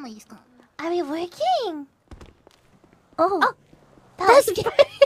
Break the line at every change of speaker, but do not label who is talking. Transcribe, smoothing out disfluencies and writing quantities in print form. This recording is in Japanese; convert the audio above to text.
ないですか？
Are we working? Oh,
Oh,
that was
that's
very